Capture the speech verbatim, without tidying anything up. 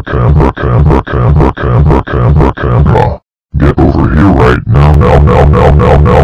camera, camera, camera, camera, camera, camera. Get over here right now, now, now, now, now, now.